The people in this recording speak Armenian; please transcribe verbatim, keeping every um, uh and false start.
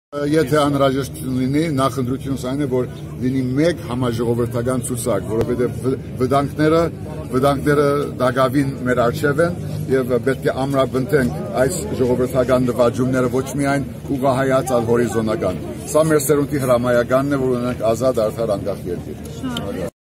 Եթե անհրաժեշտություն լինի, նախընտրությունս այն է, որ լինի մեկ համաժողովրդական ցուցակ, որովհետև վտանգները, վտանգները դակավին մեր առջև են եւ պետք է ամրապնդենք այս ժողովրդական նվաճումները ոչ միայն ուղղահայաց, այլ հորիզոնական։ Սա մեր սերունդի հրամայականն է, որ ունենք ազատ, արդար, անկախ երկիր։